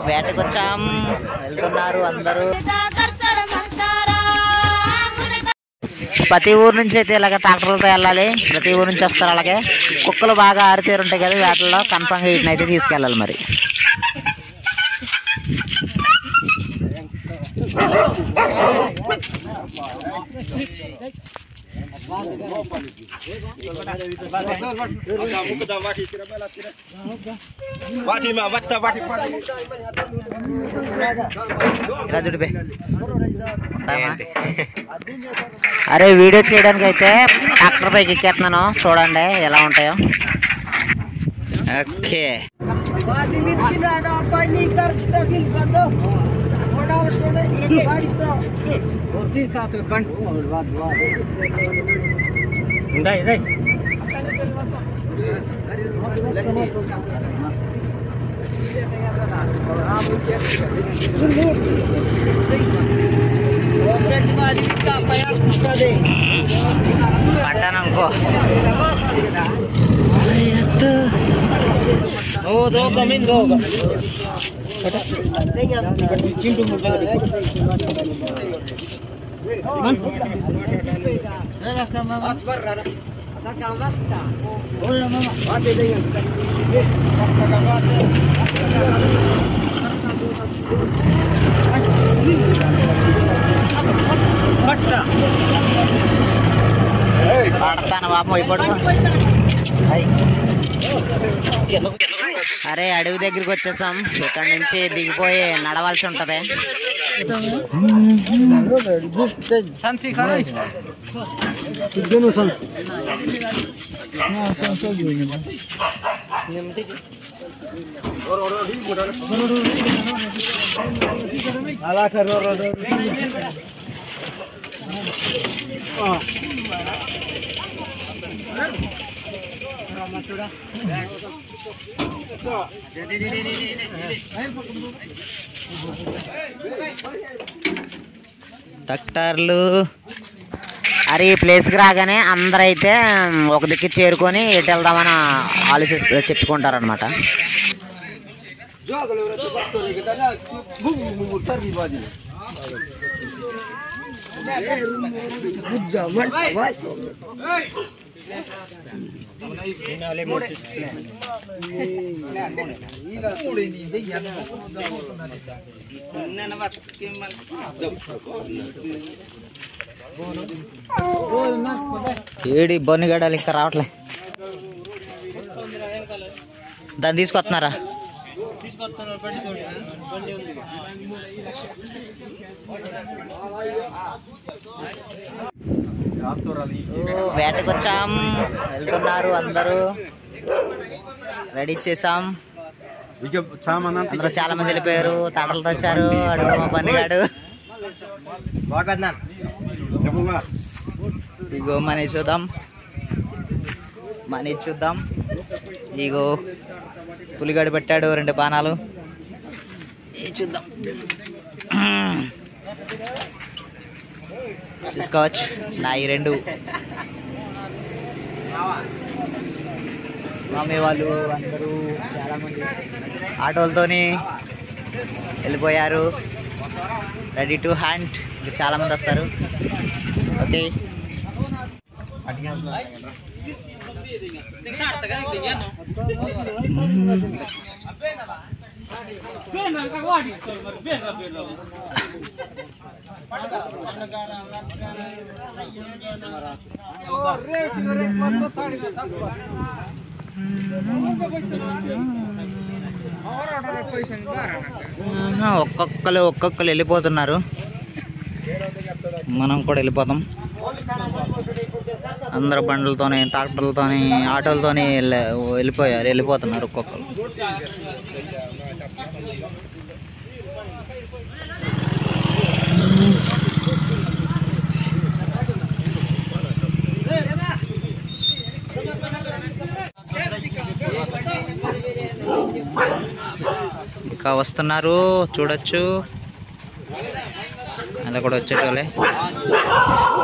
వేటకు వచ్చాం, వెళ్తున్నారు అందరూ. ప్రతి ఊరు నుంచి అయితే ఇలాగ ట్రాక్టర్లతో వెళ్ళాలి, ప్రతి ఊరు నుంచి వస్తారు. అలాగే కుక్కలు బాగా ఆరితేరు ఉంటాయి కదా వేటల్లో, కన్ఫామ్గా వీటిని అయితే తీసుకెళ్ళాలి మరి. అరే వీడియో చేయడానికి అయితే ట్రాక్టర్ పైకి ఎక్కేస్తున్నాను, చూడండి ఎలా ఉంటాయో. ఓకే పట్టాననుకో. दो कमिंग दो పడతాను బాబు ఇప్పుడు. అరే అడవి దగ్గరికి వచ్చేసాం, ఇక్కడ నుంచి దిగిపోయి నడవాల్సి ఉంటది. ట్రాక్టర్లు అరే ఈ ప్లేస్కి రాగానే అందరైతే ఒక దిక్కు చేరుకొని ఎటు వెళ్దామని చెప్పుకుంటారనమాట. ఏడి బొన్నిగడాలు ఇంకా రావట్లే, దాన్ని తీసుకొస్తున్నారా? వేటకు వచ్చాం, వెళ్తున్నారు అందరూ, రెడీ చేసాం. అందరూ చాలా మంది వెళ్ళిపోయారు, తాటలతో వచ్చారు. అడుగు మా పనిగాడు. ఇగో మనీ చూద్దాం, మనీ చూద్దాం. ఇగో పులిగాడు పెట్టాడు 2 బాణాలు, చూద్దాం. చూసుకోవచ్చు నా ఈ 2 మమ్మీ వాళ్ళు అందరూ చాలామంది ఆటోలతోని వెళ్ళిపోయారు. రెడీ టు హ్యాండ్, చాలామంది వస్తారు. ఓకే ఒక్కొక్కరు వెళ్ళిపోతున్నారు, మనం కూడా వెళ్ళిపోతాం. అందరు బండ్లతోని, ట్రాక్టర్లతోని, ఆటోలతోని వెళ్ళిపోతున్నారు ఒక్కొక్కరు. ఇంకా వస్తున్నారు, చూడొచ్చు. అలా కూడా వచ్చేటోళ్ళే.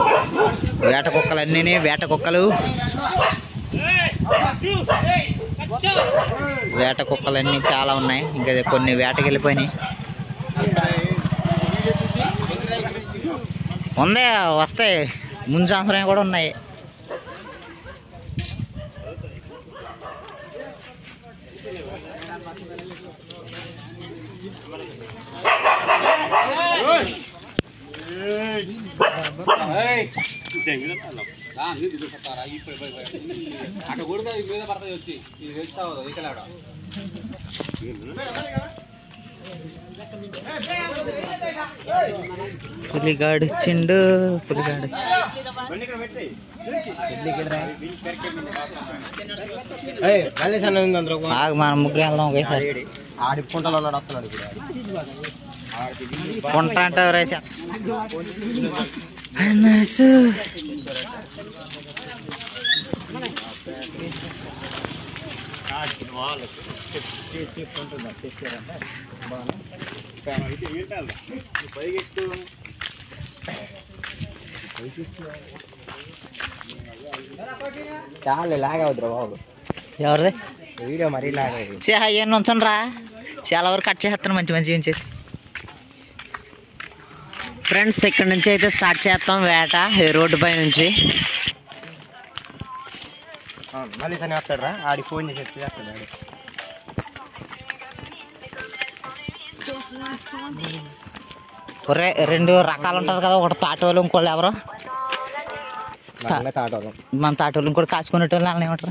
వేట కుక్కలు అన్నీ, వేట కుక్కలు. వేట కుక్కలన్నీ చాలా ఉన్నాయి, ఇంకా కొన్ని వేటకి వెళ్ళిపోయినాయి. ఉందే వస్తాయి, ముందు సంవత్సరం కూడా ఉన్నాయి. పులిగాడు చిండు పులిగాడు మనం ముగ్గురు వెళ్దాం ఒకేసారి. కొంట అంటే రేసా చాలా లాగా అవుతురా బాబు. ఎవరిది వీడియో మరీ లాగా అవన్నీ ఉంచండి రా, చాలా వరకు కట్ చేస్తాను మంచి మంచి ఏం చేసి. ఫ్రెండ్స్ ఇక్కడ నుంచి అయితే స్టార్ట్ చేస్తాం వేట, రోడ్డు పై నుంచి. మళ్ళీ సని వస్తాడు, ఆడికి ఫోన్ చేసి చేస్తాడు. రెండు రకాలు ఉంటుంది కదా, ఒకటి తాటోలు, ఇంకోళ్ళు ఎవరు మన తాటోలు, ఇంకోటి కాచుకునేటోళ్ళు వాళ్ళని ఏమంటారు?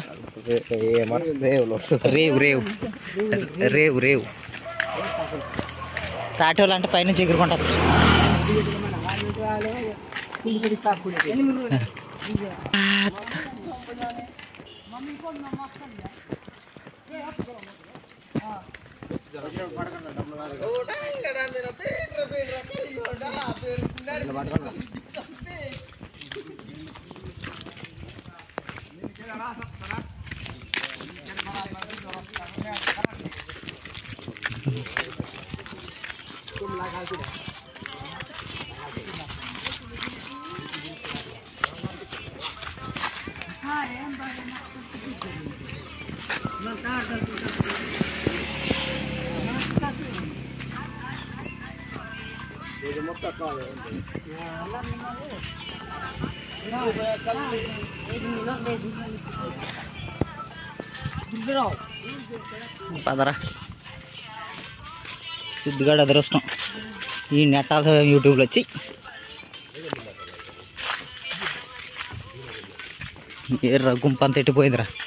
రేవు రేవు రేవు రేవు. తాటోలు అంటే పైనుంచి ఎగురుకుంటారు. పదరా సిద్ధిగాడు అదృష్టం, ఈ నెట్టాల యూట్యూబ్లో వచ్చి ఏ గుంపంత ఎట్టిపోయిందిరా.